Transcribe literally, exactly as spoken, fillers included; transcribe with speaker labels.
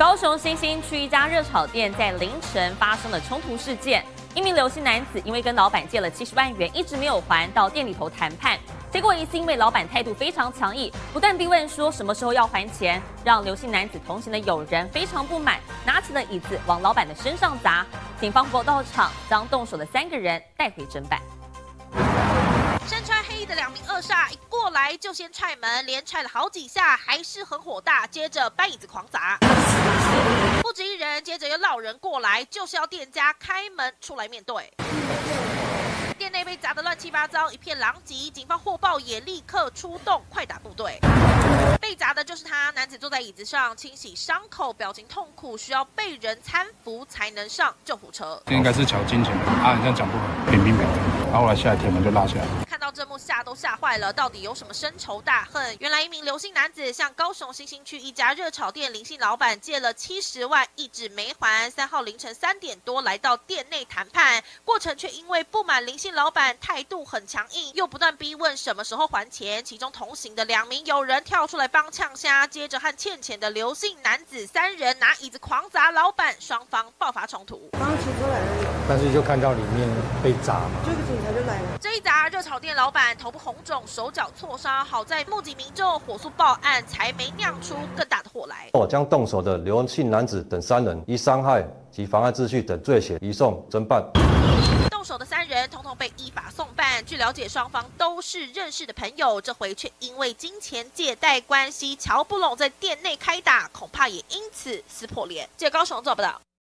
Speaker 1: 高雄新兴区一家热炒店在凌晨发生了冲突事件，一名刘姓男子因为跟老板借了七十万元，一直没有还，到店里头谈判，结果疑似因为老板态度非常强硬，不断逼问说什么时候要还钱，让刘姓男子同行的友人非常不满，拿起了椅子往老板的身上砸。警方不到场，将动手的三个人带回侦办。
Speaker 2: 身穿黑衣的两名恶煞一过来就先踹门，连踹了好几下，还是很火大，接着搬椅子狂砸。不止一人，接着又闹人过来，就是要店家开门出来面对。店内被砸得乱七八糟，一片狼藉，警方获报也立刻出动快打部队。被砸的就是他，男子坐在椅子上清洗伤口，表情痛苦，需要被人搀扶才能上救护车。
Speaker 3: 这应该是抢金钱的啊，你这样讲不好，扁平扁的，然后后来下来铁门就拉下来。
Speaker 2: 看到这幕吓都吓坏了，到底有什么深仇大恨？原来一名刘姓男子向高雄新兴区一家热炒店林姓老板借了七十万，一直没还。三号凌晨三点多来到店内谈判，过程却因为不满林姓老板态度很强硬，又不断逼问什么时候还钱。其中同行的两名友人跳出来帮呛虾，接着和欠钱的刘姓男子三人拿椅子狂砸老板，双方爆发冲突。
Speaker 4: 刚骑车来而已，
Speaker 5: 但是就看到里面被砸嘛，
Speaker 4: 这个警察就来了。
Speaker 2: 这一砸，热炒店老板头部红肿，手脚挫伤，好在目击民众火速报案，才没酿出更大的祸来。
Speaker 6: 哦，将动手的刘姓男子等三人依伤害及妨碍秩序等罪嫌移送侦办。
Speaker 2: 动手的三人统统被依法送办。据了解，双方都是认识的朋友，这回却因为金钱借贷关系瞧不拢，在店内开打，恐怕也因此撕破脸。记者高雄做报道。